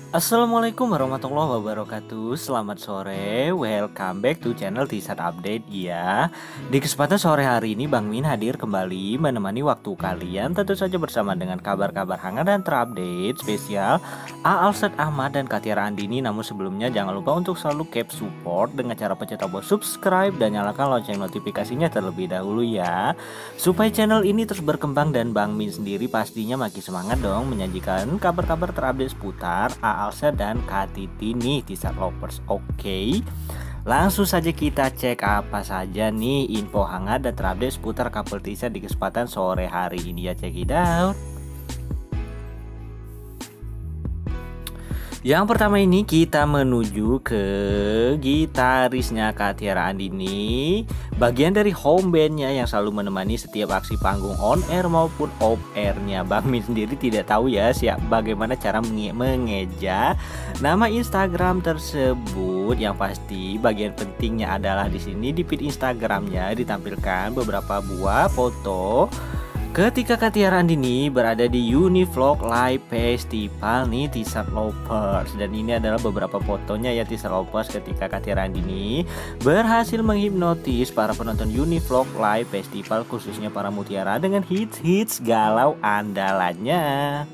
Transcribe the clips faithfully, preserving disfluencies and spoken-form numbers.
Assalamualaikum warahmatullahi wabarakatuh. Selamat sore, welcome back to channel Tisat Update ya. Di kesempatan sore hari ini Bang Min hadir kembali menemani waktu kalian, tentu saja bersama dengan kabar-kabar hangat dan terupdate spesial A Alsat Ahmad dan Katiara Andini. Namun sebelumnya jangan lupa untuk selalu keep support dengan cara pencet tombol subscribe dan nyalakan lonceng notifikasinya terlebih dahulu ya, supaya channel ini terus berkembang dan Bang Min sendiri pastinya makin semangat dong menyajikan kabar-kabar terupdate seputar A Alsa dan Kak Titi nih Tisat Lovers. Oke, langsung saja kita cek apa saja nih info hangat dan terupdate seputar couple Tisat di kesempatan sore hari ini ya, check it out. Yang pertama ini kita menuju ke gitarisnya Katiara Andini, bagian dari home bandnya yang selalu menemani setiap aksi panggung on air maupun off airnya. Bang Min sendiri tidak tahu ya siap bagaimana cara menge mengeja nama Instagram tersebut. Yang pasti bagian pentingnya adalah di sini di feed Instagramnya ditampilkan beberapa buah foto ketika Katiara Andini berada di Univlog Live Festival nih Tisat Lovers. Dan ini adalah beberapa fotonya ya Tisat Lovers ketika Katiara Andini berhasil menghipnotis para penonton Univlog Live Festival, khususnya para mutiara dengan hits-hits galau andalannya.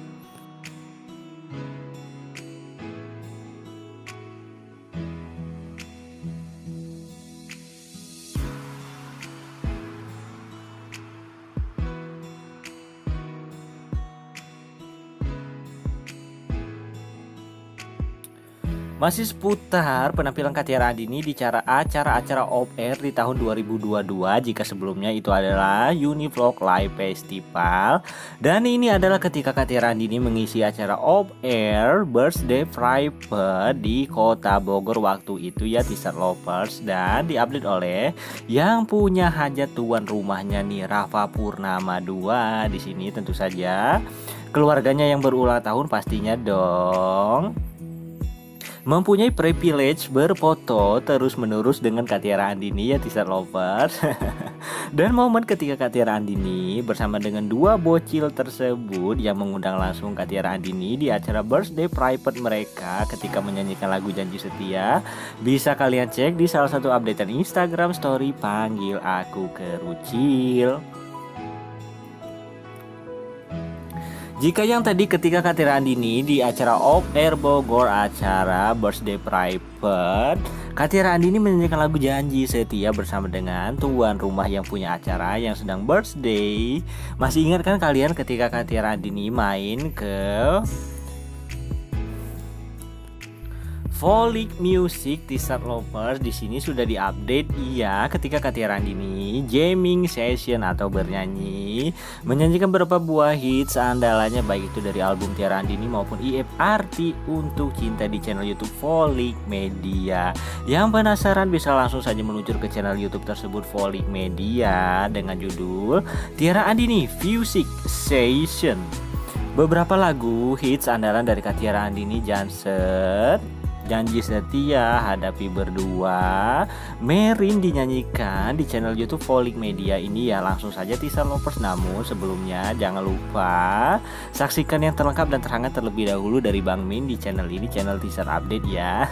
Masih seputar penampilan Katiara Andini di cara acara-acara off air di tahun dua ribu dua puluh dua, jika sebelumnya itu adalah Univlog Live Festival, dan ini adalah ketika Katiara Andini mengisi acara off air birthday private di Kota Bogor waktu itu ya Tisat Lovers. Dan diupdate oleh yang punya hajat tuan rumahnya nih Rafa Purnama dua. Di sini tentu saja keluarganya yang berulang tahun pastinya dong mempunyai privilege berfoto terus menerus dengan Katiara Andini ya Tisat Lovers. Dan momen ketika Katiara Andini bersama dengan dua bocil tersebut yang mengundang langsung Katiara Andini di acara birthday private mereka ketika menyanyikan lagu Janji Setia, bisa kalian cek di salah satu updatean Instagram story Panggil Aku Kerucil. Jika yang tadi ketika Katiara Andini di acara off air Bogor, acara birthday private, Katiara Andini menyanyikan lagu Janji Setia bersama dengan tuan rumah yang punya acara yang sedang birthday. Masih ingat kan kalian ketika Katiara Andini main ke Folic Music Tisat Lovers? Di sini sudah diupdate iya ketika Katiara Andini jamming session atau bernyanyi menyanyikan beberapa buah hits andalannya, baik itu dari album Tiara Andini maupun I F R T Untuk Cinta di channel YouTube Folic Media. Yang penasaran bisa langsung saja meluncur ke channel YouTube tersebut Folic Media dengan judul Tiara Andini Music Session. Beberapa lagu hits andalan dari Katiara Andini, Janset, Janji Setia, Hadapi Berdua, Merin dinyanyikan di channel YouTube Folic Media ini ya. Langsung saja Tisat Lovers, namun sebelumnya jangan lupa saksikan yang terlengkap dan terhangat terlebih dahulu dari Bang Min di channel ini, channel Tisat Update ya.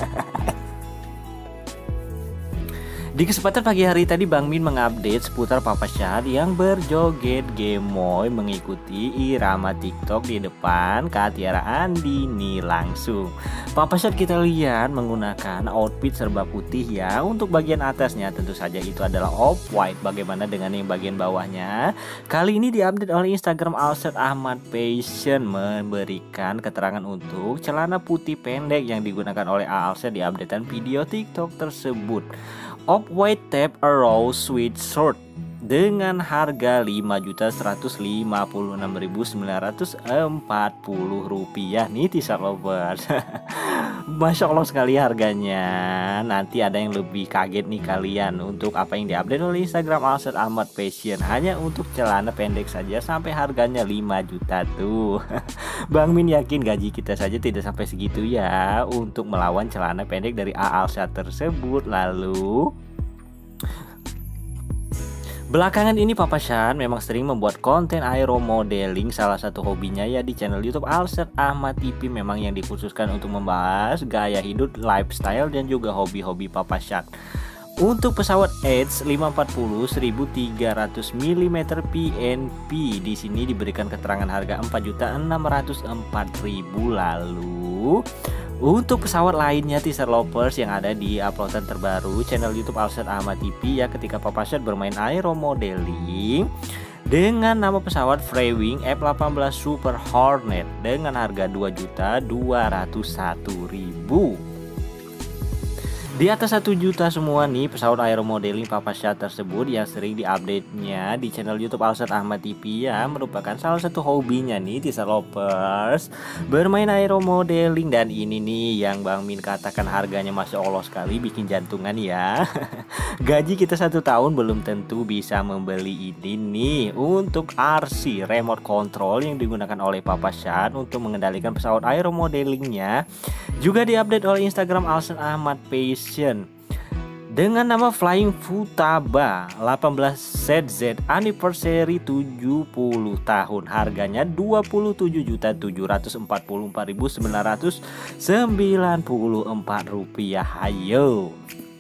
Di kesempatan pagi hari tadi Bang Min mengupdate seputar Papa Syar yang berjoget gemoy mengikuti irama TikTok di depan Katiara Andini langsung. Papa Syar kita lihat menggunakan outfit serba putih ya. Untuk bagian atasnya tentu saja itu adalah off white. Bagaimana dengan yang bagian bawahnya? Kali ini diupdate oleh Instagram Alsat Ahmad Fashion memberikan keterangan untuk celana putih pendek yang digunakan oleh Alsat di updatean video TikTok tersebut. Off-white tab arrow sweatshirt dengan harga lima juta seratus lima puluh enam ribu sembilan ratus empat puluh rupiah nih Tisat Lovers. Masya Allah sekali harganya. Nanti ada yang lebih kaget nih kalian untuk apa yang diupdate oleh Instagram Alsat Ahmad Fashion. Hanya untuk celana pendek saja sampai harganya lima juta tuh. Bang Min yakin gaji kita saja tidak sampai segitu ya untuk melawan celana pendek dari A Alsat tersebut. Lalu Belakangan ini Papa Shan memang sering membuat konten aeromodeling, salah satu hobinya ya di channel YouTube Alsat Ahmad T V, memang yang dikhususkan untuk membahas gaya hidup, lifestyle dan juga hobi-hobi Papa Shan. Untuk pesawat Edge lima empat nol seribu tiga ratus milimeter P N P di sini diberikan keterangan harga empat juta enam ratus empat ribu. Lalu untuk pesawat lainnya teaser lovers yang ada di uploadan terbaru channel YouTube Alsat Ahmad T V ya, ketika Papa Shan bermain aeromodeling dengan nama pesawat Freewing F delapan belas Super Hornet dengan harga dua juta dua ratus satu ribu. Di atas satu juta semua nih pesawat aeromodeling Papa Shan tersebut yang sering diupdate-nya di channel YouTube Alsat Ahmad T V ya, merupakan salah satu hobinya nih teaser lovers, bermain aeromodeling. Dan ini nih yang Bang Min katakan harganya Masya Allah sekali, bikin jantungan ya. Gaji kita satu tahun belum tentu bisa membeli ini nih. Untuk R C remote control yang digunakan oleh Papa Shan untuk mengendalikan pesawat aeromodelingnya juga diupdate oleh Instagram Alsat Ahmad Passion dengan nama Flying Futaba delapan belas Z Z Anniversary tujuh puluh tahun. Harganya dua puluh tujuh juta tujuh ratus empat puluh empat ribu sembilan ratus sembilan puluh empat rupiah. Hayo.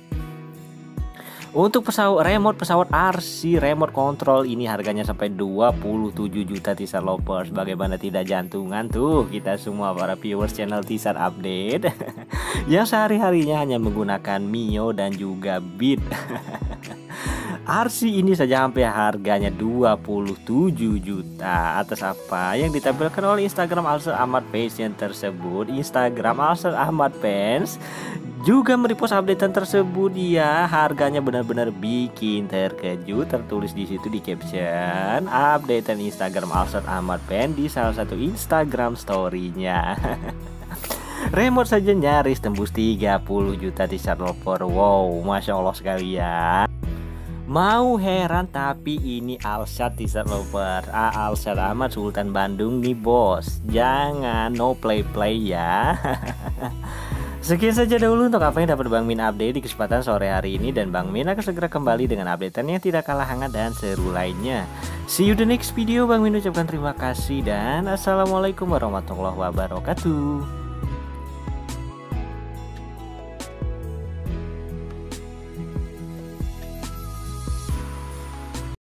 Untuk pesawat remote pesawat R C remote control ini harganya sampai dua puluh tujuh juta teaser lovers. Bagaimana tidak jantungan tuh kita semua para viewers channel teaser update yang sehari-harinya hanya menggunakan Mio dan juga Beat. R C ini saja sampai harganya dua puluh tujuh juta. Atas apa yang ditampilkan oleh Instagram Alsat Ahmad Fashion tersebut, Instagram Alsat Ahmad Fans juga merepost updatean tersebut ya. Harganya benar-benar bikin terkejut. Tertulis di situ di caption updatean Instagram Alsat Ahmad Fans di salah satu Instagram story-nya. Remote saja nyaris tembus tiga puluh juta teaser lover. Wow, Masya Allah sekali ya. Mau heran tapi ini Alsat teaser lover, ah, Alsat Ahmad Sultan Bandung nih bos. Jangan no play play ya. Sekian saja dahulu untuk apa yang dapat Bang Min update di kesempatan sore hari ini, dan Bang Min akan segera kembali dengan updatean yang tidak kalah hangat dan seru lainnya. See you the next video. Bang Min ucapkan terima kasih dan assalamualaikum warahmatullahi wabarakatuh.